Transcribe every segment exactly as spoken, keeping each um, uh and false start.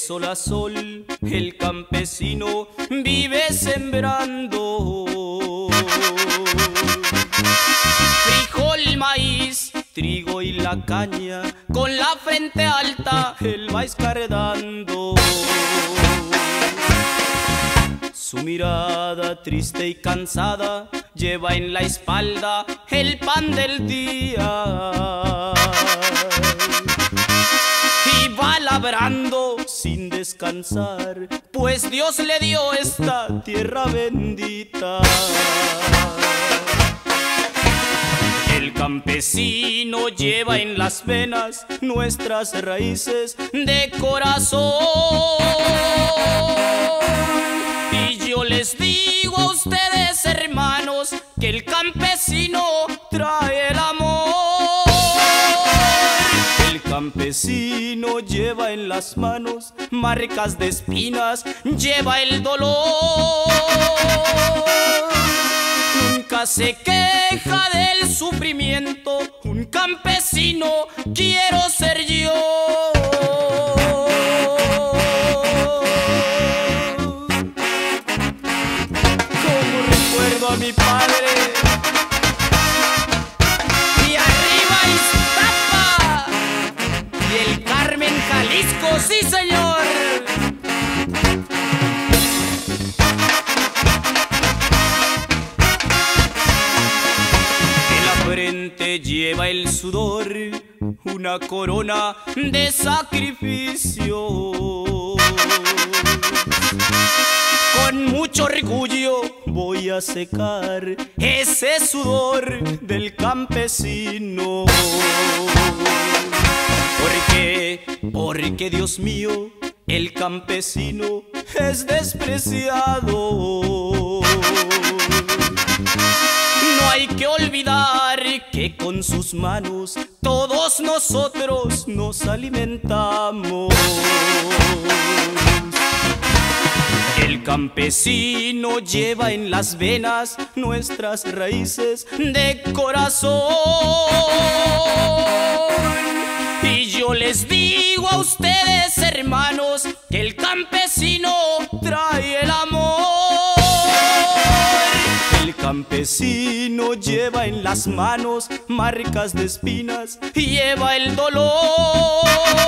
sol a sol el campesino vive sembrando frijol, maíz, trigo y la caña. Con la frente alta él va escardando. Su mirada triste y cansada lleva en la espalda el pan del día y va labrando sin descansar, pues Dios le dio esta tierra bendita. El campesino lleva en las venas nuestras raíces de corazón. Y yo les digo a ustedes, hermanos, que el campesino trae el amor. El campesino lleva en las manos marcas de espinas, lleva el dolor. Nunca se queja del sufrimiento, un campesino quiero ser yo. Como recuerdo a mi padre. Y arriba Iztapa y el Carmen, Jalisco, sí señor. Lleva el sudor, una corona de sacrificio. Con mucho orgullo voy a secar ese sudor del campesino. Porque, porque Dios mío, el campesino es despreciado. No hay que olvidar que con sus manos todos nosotros nos alimentamos. El campesino lleva en las venas nuestras raíces de corazón. Y yo les digo a ustedes, hermanos, que el campesino trae el amor. El campesino lleva en las manos marcas de espinas y lleva el dolor.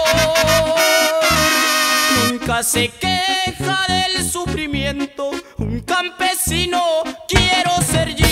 Nunca se queja del sufrimiento, un campesino quiero ser yo.